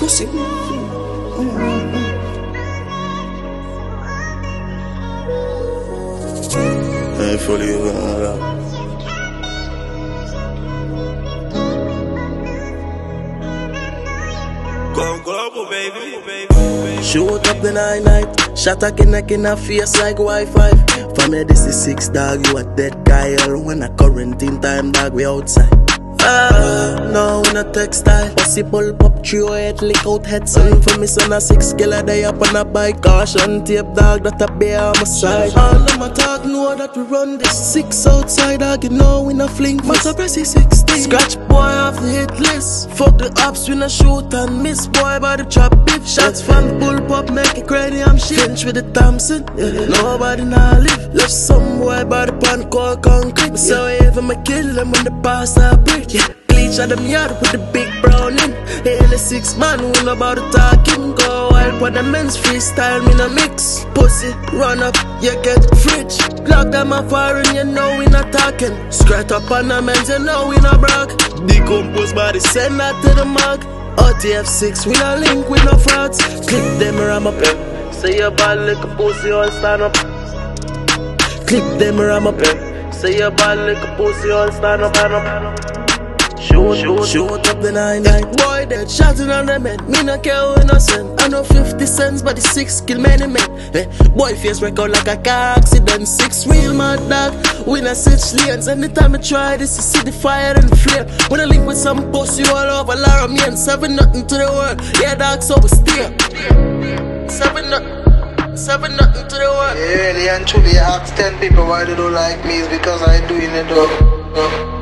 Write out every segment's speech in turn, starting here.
pussy. I fully Go, baby. Shoot up the night, shot a neck in her face like Wi-Fi. For me this is 6 dog, you a dead guy. When a quarantine time dog, we outside. No, in a textile. Pussy pull pop, 308, lick out head. Son for me son a 6 killer day up on a bike. Caution tape dog, that a bear on my side. All of my talk know that we run this 6 outside dog, you know we no fling. Matter pressy 16. Scratch boy off the hit list. Fuck the ops, we no shoot and miss. Boy by the trap beef. Shots from pull pop, make it cranium shit. Finch with the Thompson, nobody nah live. Left some boy by the pan called concrete. So if I'ma kill them when the pass I break. Bleach at them yard with the big brown in. In the 6 man, we know about the talking. Go wild for the men's freestyle, me no mix. Pussy, run up, you get fridge. Lock them a foreign, you know we not talking. Scratch up on the men's, you know we not brag. Decompose body, send that to the mug. OTF6, we no link, we no frauds. Clip them ram up, say your bad like a pussy, all stand up. Clip them ram up, say your bad like a pussy, all stand up, stand up. Shoot up the night. Boy dead, shouting on the men. Me no care who innocent. I know 50 cents, but the 6 kill many men. Boy face record like a car accident. 6 real mad dog. We not switch lanes. Anytime I try this, you see the fire and the flame. When I link with some pussy all over Lara, me and 7 nothing to the world. Yeah dog, so we steer. 7 nothing to the world. Yeah, really and truly I ask 10 people why they don't like me. It's because I doing it though.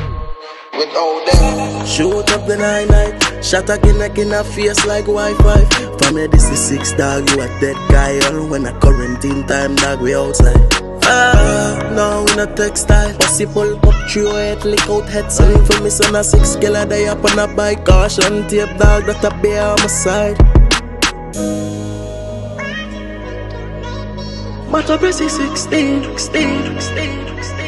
Shoot up the night, shot a neck in her face like Wi-Fi. For me this is 6 dog, you a dead guy. When a quarantine time dog, we outside. No, we not textile. Pussy pull up, 308, lick out head. Son for me son a 6 killer day up on a bike. Caution tape dog, that a bear on my side. Matter pressy 16.